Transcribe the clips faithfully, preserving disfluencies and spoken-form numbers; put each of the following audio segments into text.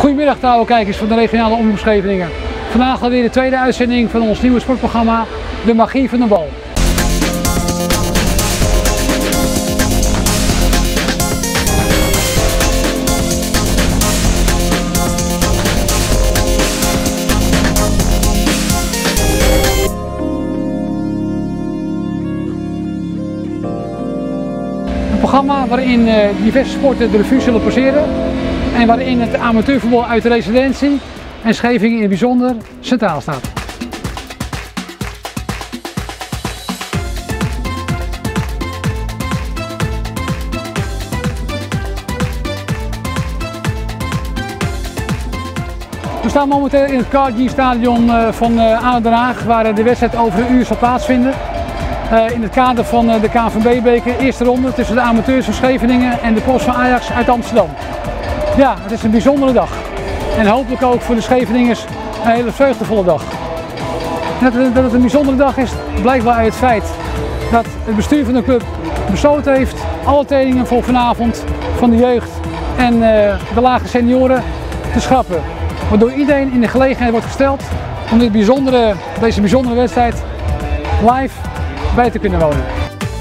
Goedemiddag trouwe kijkers van de regionale omroep Scheveningen. Vandaag alweer de tweede uitzending van ons nieuwe sportprogramma De Magie van de Bal. Een programma waarin uh, diverse sporten de revue zullen passeren en waarin het amateurvoetbal uit de residentie en Scheveningen in het bijzonder centraal staat. We staan momenteel in het Carnegie-stadion van A D O Den Haag, waar de wedstrijd over een uur zal plaatsvinden. Uh, in het kader van de K N V B-beker, eerste ronde tussen de amateurs van Scheveningen en de Pros van Ajax uit Amsterdam. Ja, het is een bijzondere dag. En hopelijk ook voor de Scheveningers een hele vreugdevolle dag. Dat het, dat het een bijzondere dag is, blijkt wel uit het feit dat het bestuur van de club besloten heeft alle trainingen voor vanavond van de jeugd en uh, de lage senioren te schrappen. Waardoor iedereen in de gelegenheid wordt gesteld om dit bijzondere, deze bijzondere wedstrijd live bij te kunnen wonen.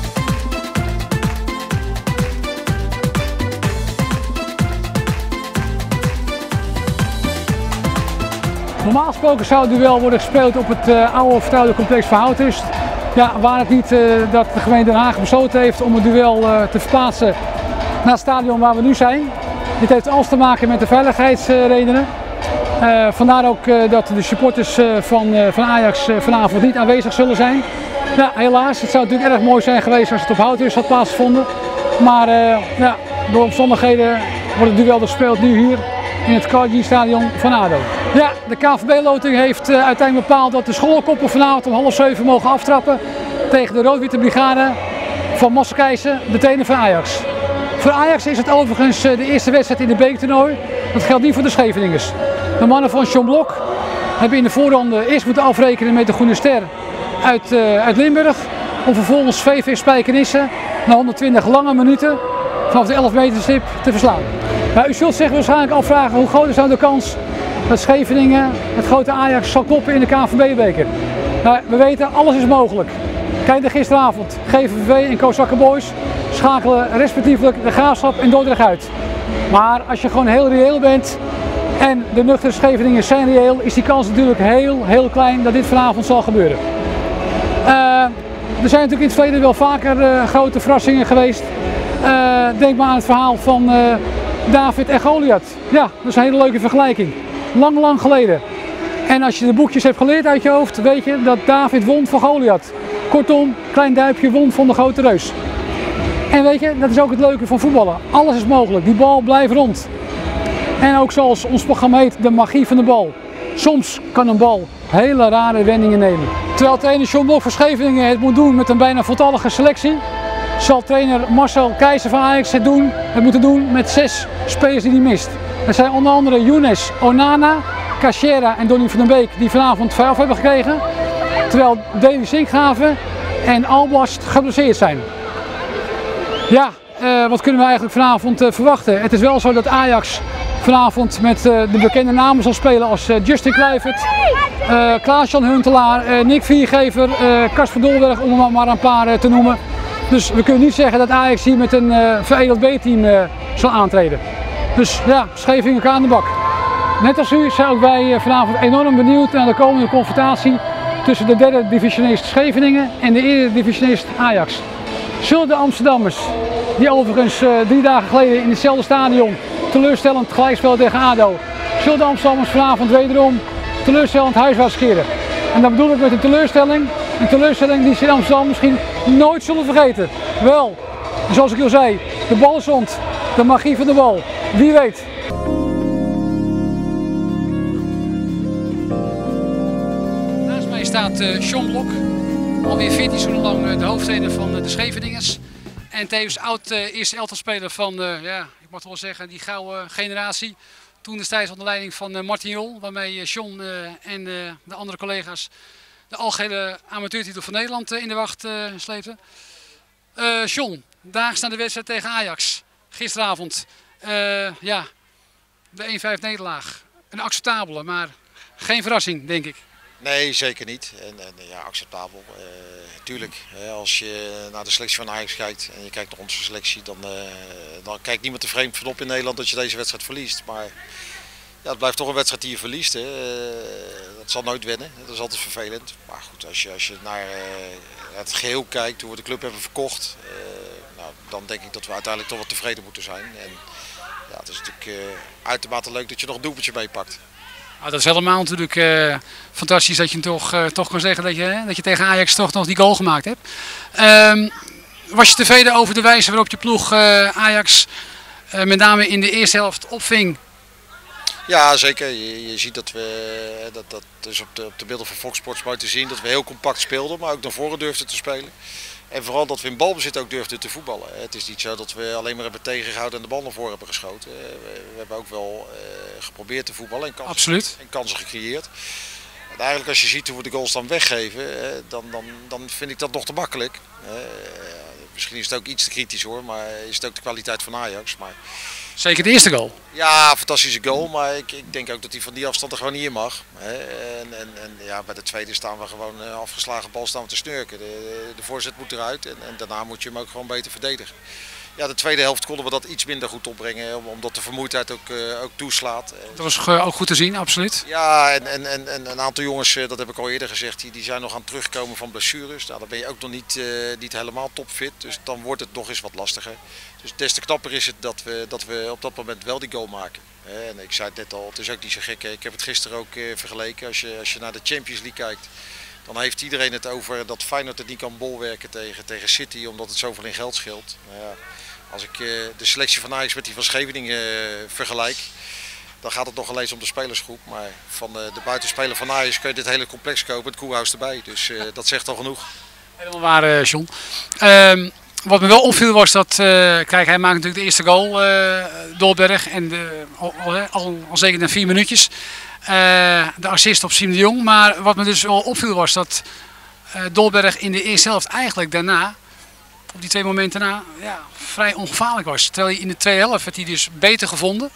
Normaal gesproken zou het duel worden gespeeld op het uh, oude vertrouwde complex van Houthust. Ja, waar het niet uh, dat de gemeente Den Haag besloten heeft om het duel uh, te verplaatsen naar het stadion waar we nu zijn. Dit heeft alles te maken met de veiligheidsredenen. Uh, vandaar ook uh, dat de supporters uh, van, uh, van Ajax uh, vanavond niet aanwezig zullen zijn. Ja, helaas. Het zou natuurlijk erg mooi zijn geweest als het op Houthust had plaatsgevonden. Maar uh, ja, door omstandigheden wordt het duel gespeeld nu hier in het Carnegie-stadion van A D O. Ja, de K N V B-loting heeft uh, uiteindelijk bepaald dat de schoolkoppen vanavond om half zeven mogen aftrappen tegen de rood-witte brigade van Mosselkeijse, de trainer van Ajax. Voor Ajax is het overigens uh, de eerste wedstrijd in de bekertoernooi. Dat geldt niet voor de Scheveningers. De mannen van John Blok hebben in de voorronde eerst moeten afrekenen met de Groene Ster uit, uh, uit Limburg. Om vervolgens V V Spijkenisse na honderdtwintig lange minuten vanaf de elf meter stip te verslaan. Nou, u zult zich waarschijnlijk afvragen hoe groot is nou de kans dat Scheveningen het grote Ajax zal kloppen in de K N V B-beker. Nou, we weten, alles is mogelijk. Kijk naar gisteravond. G V V en Kozakken Boys schakelen respectievelijk de Graafschap en Dordrecht uit. Maar als je gewoon heel reëel bent en de nuchtere Scheveningers zijn reëel, is die kans natuurlijk heel, heel klein dat dit vanavond zal gebeuren. Uh, er zijn natuurlijk in het verleden wel vaker uh, grote verrassingen geweest. Uh, denk maar aan het verhaal van uh, David en Goliath. Ja, dat is een hele leuke vergelijking. Lang, lang geleden. En als je de boekjes hebt geleerd uit je hoofd, weet je dat David won van Goliath. Kortom, klein duimpje won van de grote reus. En weet je, dat is ook het leuke van voetballen. Alles is mogelijk, die bal blijft rond. En ook zoals ons programma heet, de magie van de bal. Soms kan een bal hele rare wendingen nemen. Terwijl trainer John Blok van Scheveningen het moet doen met een bijna voltallige selectie, zal trainer Marcel Keizer van Ajax het, doen, het moeten doen met zes spelers die hij mist. Dat zijn onder andere Younes, Onana, Cachera en Donny van den Beek die vanavond vrij af hebben gekregen. Terwijl Davy Sinkgraven en Albast geblesseerd zijn. Ja, uh, wat kunnen we eigenlijk vanavond uh, verwachten? Het is wel zo dat Ajax vanavond met uh, de bekende namen zal spelen als uh, Justin Kluivert, uh, Klaas-Jan Huntelaar, uh, Nick Viergever, Kasper uh, Dolberg om er maar een paar uh, te noemen. Dus we kunnen niet zeggen dat Ajax hier met een uh, veredeld B-team uh, zal aantreden. Dus ja, Scheveningen aan de bak. Net als u zijn ook wij uh, vanavond enorm benieuwd naar de komende confrontatie tussen de derde divisionist Scheveningen en de eerste divisionist Ajax. Zullen de Amsterdammers, die overigens uh, drie dagen geleden in hetzelfde stadion teleurstellend gelijkspel tegen A D O, zullen de Amsterdammers vanavond wederom teleurstellend huiswaarts keren? En dat bedoel ik met een teleurstelling, een teleurstelling die ze in Amsterdam misschien nooit zullen vergeten. Wel, zoals ik al zei, de bal is rond, de magie van de bal, wie weet. Naast mij staat uh, John Blok, alweer veertien seizoenen lang uh, de hoofdtrainer van uh, de Scheveningers. En tevens oud uh, eerste elftalspeler van, uh, ja, ik mag wel zeggen, die gouden generatie. Toen destijds onder leiding van uh, Martin Jol, waarmee uh, John uh, en uh, de andere collega's de algehele amateurtitel van Nederland uh, in de wacht uh, sleepten. Uh, John, daags na de wedstrijd tegen Ajax, gisteravond. Uh, ja, De één vijf nederlaag. Een acceptabele, maar geen verrassing, denk ik. Nee, zeker niet. En, en ja, acceptabel. Uh, tuurlijk, hè, als je naar de selectie van Ajax kijkt en je kijkt naar onze selectie, dan, uh, dan kijkt niemand er vreemd van op in Nederland dat je deze wedstrijd verliest. Maar ja, het blijft toch een wedstrijd die je verliest. Hè. Uh, dat zal nooit winnen. Dat is altijd vervelend. Maar goed, als je, als je naar uh, het geheel kijkt, hoe we de club hebben verkocht, uh, nou, dan denk ik dat we uiteindelijk toch wel tevreden moeten zijn. En ja, het is natuurlijk uh, uitermate leuk dat je nog een doelpuntje meepakt. Nou, dat is helemaal natuurlijk uh, fantastisch dat je toch, uh, toch kan zeggen dat je, hè, dat je tegen Ajax toch nog die goal gemaakt hebt. Um, was je tevreden over de wijze waarop je ploeg uh, Ajax uh, met name in de eerste helft opving? Ja, zeker. Je, je ziet dat we, dat, dat is op de, op de beelden van Fox Sports mooi te zien, dat we heel compact speelden, maar ook naar voren durfden te spelen. En vooral dat we in balbezit ook durfden te voetballen. Het is niet zo dat we alleen maar hebben tegengehouden en de bal naar voren hebben geschoten. We hebben ook wel geprobeerd te voetballen en kansen, Absoluut. en kansen gecreëerd. En eigenlijk als je ziet hoe we de goals dan weggeven, dan, dan, dan vind ik dat nog te makkelijk. Misschien is het ook iets te kritisch hoor, maar is het ook de kwaliteit van Ajax. Maar... Zeker de eerste goal. Ja, fantastische goal, maar ik, ik denk ook dat hij van die afstand er gewoon niet in mag. En, en, en ja, bij de tweede staan we gewoon afgeslagen bal staan we te snurken. De, de voorzet moet eruit en, en daarna moet je hem ook gewoon beter verdedigen. Ja, de tweede helft konden we dat iets minder goed opbrengen, omdat de vermoeidheid ook, uh, ook toeslaat. Dat was ook goed te zien, absoluut. Ja, en, en, en, en een aantal jongens, dat heb ik al eerder gezegd, die, die zijn nog aan het terugkomen van blessures. Nou, dan ben je ook nog niet, uh, niet helemaal topfit, dus dan wordt het nog eens wat lastiger. Dus des te knapper is het dat we, dat we op dat moment wel die goal maken. En ik zei het net al, het is ook niet zo gek. Ik heb het gisteren ook uh, vergeleken. Als je, als je naar de Champions League kijkt, dan heeft iedereen het over dat Feyenoord het niet kan bolwerken tegen, tegen City, omdat het zoveel in geld scheelt. Nou ja, als ik uh, de selectie van Ajax met die van Scheveningen uh, vergelijk, dan gaat het nog alleen om de spelersgroep. Maar van de, de buitenspeler van Ajax kun je dit hele complex kopen, het koerhuis erbij. Dus uh, dat zegt al genoeg. Helemaal waar, uh, John. Um, wat me wel opviel was dat, uh, kijk, hij maakt natuurlijk de eerste goal, uh, Dolberg, en de, al, al, al, al zeker na vier minuutjes. Uh, de assist op Siem de Jong. Maar wat me dus wel opviel was dat uh, Dolberg in de eerste helft eigenlijk daarna, op die twee momenten na, ja, vrij ongevaarlijk was. Terwijl hij in de tweede helft werd hij dus beter gevonden.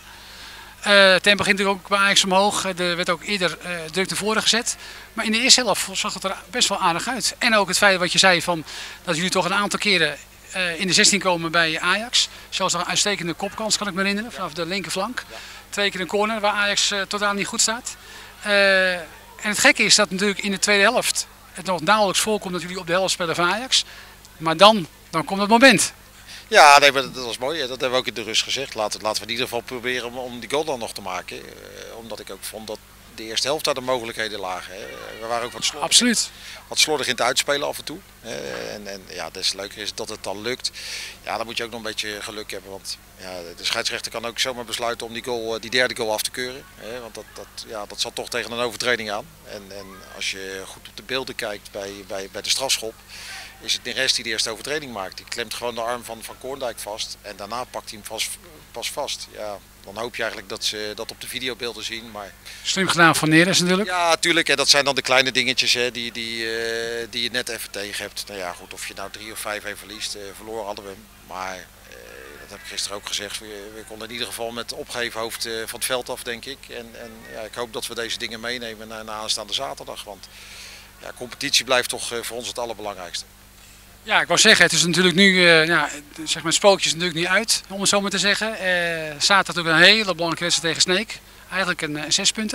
Uh, het tempo ging natuurlijk ook bij Ajax omhoog. Er werd ook eerder uh, druk naar voren gezet. Maar in de eerste helft zag het er best wel aardig uit. En ook het feit wat je zei van dat jullie toch een aantal keren uh, in de zestien komen bij Ajax. Zelfs nog een uitstekende kopkans kan ik me herinneren vanaf de linkerflank. Twee keer een corner waar Ajax uh, totaal niet goed staat. Uh, en het gekke is dat natuurlijk in de tweede helft het nog nauwelijks voorkomt dat jullie op de helft spelen van Ajax. Maar dan, dan komt het moment. Ja, nee, maar dat was mooi. Dat hebben we ook in de rust gezegd. Laten, laten we in ieder geval proberen om, om die goal dan nog te maken. Uh, omdat ik ook vond dat de eerste helft daar de mogelijkheden lagen. Hè. We waren ook wat slordig, Absoluut. Wat slordig in het uitspelen af en toe. Uh, en, en ja, des leuker is dat het dan lukt. Ja, dan moet je ook nog een beetje geluk hebben. Want ja, de scheidsrechter kan ook zomaar besluiten om die, goal, die derde goal af te keuren. Hè. Want dat, dat, ja, dat zat toch tegen een overtreding aan. En, en als je goed op de beelden kijkt bij, bij, bij de strafschop, is het Neres die de eerste overtreding maakt. Die klemt gewoon de arm van Van Koorndijk vast en daarna pakt hij hem vast, pas vast. Ja, dan hoop je eigenlijk dat ze dat op de videobeelden zien. Maar... Slim gedaan van Neres natuurlijk. Ja, natuurlijk. En dat zijn dan de kleine dingetjes hè, die, die, uh, die je net even tegen hebt. Nou ja, goed, of je nou drie of vijf even verliest, uh, verloren hadden we hem. Maar uh, dat heb ik gisteren ook gezegd. We, we konden in ieder geval met opgeheven hoofd uh, van het veld af, denk ik. En, en ja, ik hoop dat we deze dingen meenemen naar, naar aanstaande zaterdag. Want ja, competitie blijft toch uh, voor ons het allerbelangrijkste. Ja, ik wou zeggen, het is natuurlijk nu, uh, ja, zeg maar, het spookje is natuurlijk niet uit, om het zo maar te zeggen. Uh, zaterdag natuurlijk een hele belangrijke wedstrijd tegen Sneek. Eigenlijk een, een zespunter.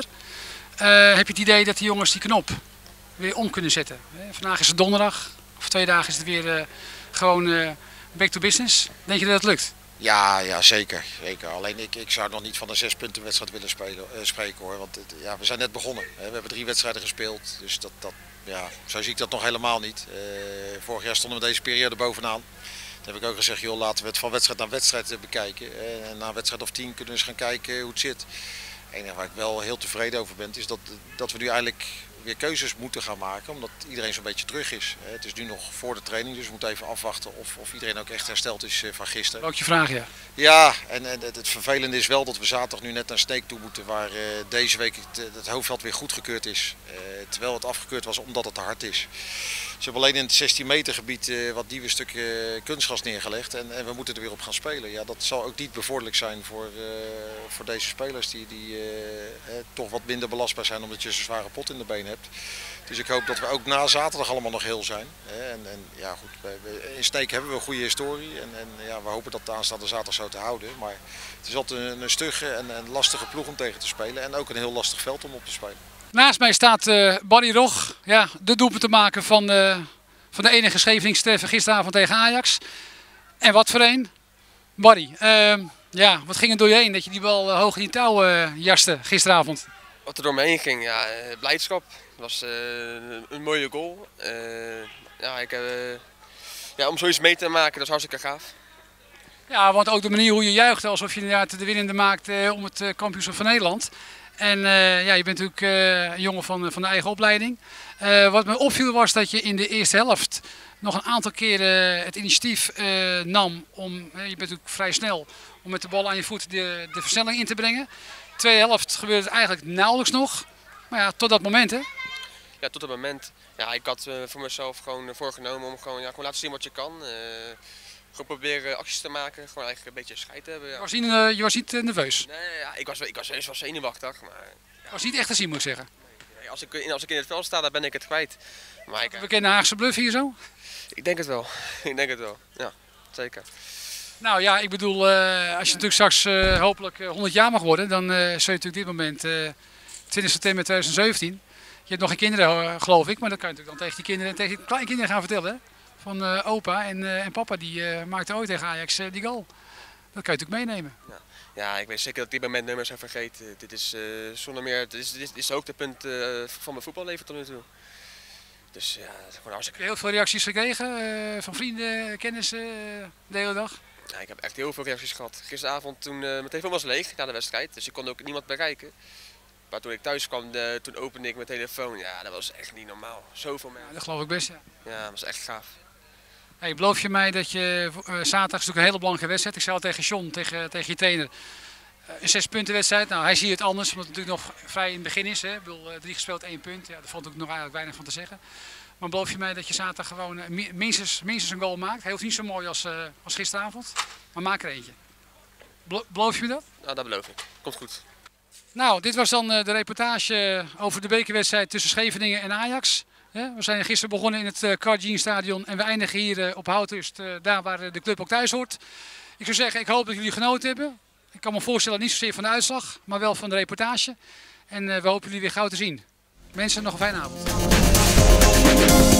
Uh, heb je het idee dat die jongens die knop weer om kunnen zetten? Uh, vandaag is het donderdag, over twee dagen is het weer uh, gewoon uh, back to business. Denk je dat het lukt? Ja, ja zeker, zeker. Alleen ik, ik zou nog niet van een zespuntenwedstrijd willen spelen, uh, spreken hoor. Want uh, ja, we zijn net begonnen. Hè. We hebben drie wedstrijden gespeeld, dus dat... dat Ja, zo zie ik dat nog helemaal niet. Uh, vorig jaar stonden we deze periode bovenaan. Toen heb ik ook gezegd, joh, laten we het van wedstrijd naar wedstrijd bekijken. Uh, en na een wedstrijd of tien kunnen we eens gaan kijken hoe het zit. Het enige waar ik wel heel tevreden over ben, is dat, dat we nu eigenlijk weer keuzes moeten gaan maken, omdat iedereen zo'n beetje terug is. Het is nu nog voor de training, dus we moeten even afwachten of, of iedereen ook echt hersteld is van gisteren. Ook je vraag, ja. Ja, en, en het vervelende is wel dat we zaterdag nu net naar Sneek toe moeten, waar uh, deze week het, het hoofdveld weer goedgekeurd is. Uh, terwijl het afgekeurd was omdat het te hard is. Ze hebben alleen in het zestien meter gebied uh, wat nieuwe stukken uh, kunstgras neergelegd en, en we moeten er weer op gaan spelen. Ja, dat zal ook niet bevorderlijk zijn voor, uh, voor deze spelers die, die uh, eh, toch wat minder belastbaar zijn omdat je zo'n zware pot in de been hebt. Dus ik hoop dat we ook na zaterdag allemaal nog heel zijn. En, en ja, goed, we, in Sneek hebben we een goede historie en, en ja, we hopen dat de aanstaande zaterdag zo te houden. Maar het is altijd een, een stugge en een lastige ploeg om tegen te spelen en ook een heel lastig veld om op te spelen. Naast mij staat uh, Barry Rog, ja, de doelpunt te maken van, uh, van de enige Scheveningse treffer gisteravond tegen Ajax. En wat voor een? Barry, uh, ja, wat ging er door je heen dat je die bal uh, hoog in die touw uh, jaste gisteravond? Wat er door me heen ging, ja, blijdschap. Het was uh, een mooie goal. Uh, ja, ik, uh, ja, om zoiets mee te maken, dat is hartstikke gaaf. Ja, want ook de manier hoe je juicht, alsof je inderdaad de winnende maakt uh, om het uh, kampioenschap van Nederland. En uh, ja, je bent natuurlijk uh, een jongen van, van de eigen opleiding. Uh, wat me opviel was dat je in de eerste helft nog een aantal keren het initiatief uh, nam om, uh, je bent natuurlijk vrij snel, om met de bal aan je voet de, de versnelling in te brengen. Tweede helft gebeurde het eigenlijk nauwelijks nog. Maar ja, tot dat moment hè? Ja, tot dat moment. Ja, ik had uh, voor mezelf gewoon voorgenomen om gewoon, ja, gewoon laten zien wat je kan. Uh, gewoon proberen acties te maken, gewoon eigenlijk een beetje scheid te hebben. Ja. Je was niet, uh, je was niet uh, nerveus? Nee, ja, ik was, ik was, ik was zenuwachtig. Maar, ja. Je was niet echt te zien moet ik zeggen? Nee, als, ik, als ik in het veld sta, dan ben ik het kwijt. Maar ik, we kennen Haagse bluff hier zo? Ik denk het wel, ik denk het wel, ja, zeker. Nou ja, ik bedoel, uh, als je natuurlijk straks uh, hopelijk uh, honderd jaar mag worden, dan uh, zul je natuurlijk dit moment, uh, twintig september tweeduizend zeventien, je hebt nog geen kinderen uh, geloof ik, maar dat kan je natuurlijk dan tegen die kinderen en tegen die kleinkinderen gaan vertellen. Hè? Van uh, opa en, uh, en papa, die uh, maakte ooit tegen Ajax uh, die goal. Dat kan je natuurlijk meenemen. Ja. Ja, ik weet zeker dat ik dit moment nummers heb vergeten. Dit is uh, zonder meer, dit is, dit is het hoogtepunt uh, van mijn voetballeven tot nu toe. Dus ja, dat is gewoon hartstikke... Heb je heel veel reacties gekregen uh, van vrienden, kennissen uh, de hele dag? Ja, ik heb echt heel veel reacties gehad. Gisteravond toen uh, mijn telefoon was leeg na de wedstrijd, dus ik kon ook niemand bereiken. Maar toen ik thuis kwam, uh, toen opende ik mijn telefoon. Ja, dat was echt niet normaal. Zoveel mensen. Ja, dat geloof ik best, ja. Ja, dat was echt gaaf. Hey, beloof je mij dat je, uh, zaterdag is natuurlijk een hele belangrijke wedstrijd. Ik zei al tegen John, tegen, tegen je trainer, uh, een zes punten wedstrijd. Nou, hij ziet het anders, omdat het natuurlijk nog vrij in het begin is. Hè. Ik bedoel, uh, drie gespeeld, één punt. Ja, daar valt ook nog eigenlijk weinig van te zeggen. Maar beloof je mij dat je zaterdag gewoon uh, minstens, minstens een goal maakt? Hij hoeft niet zo mooi als, uh, als gisteravond, maar maak er eentje. Belo beloof je me dat? Nou, dat beloof ik. Komt goed. Nou, dit was dan uh, de reportage over de bekerwedstrijd tussen Scheveningen en Ajax. Ja, we zijn gisteren begonnen in het uh, Carl Stadion en we eindigen hier uh, op Houthurst, uh, daar waar uh, de club ook thuis hoort. Ik zou zeggen, ik hoop dat jullie genoten hebben. Ik kan me voorstellen, niet zozeer van de uitslag, maar wel van de reportage. En uh, we hopen jullie weer gauw te zien. Mensen, nog een fijne avond.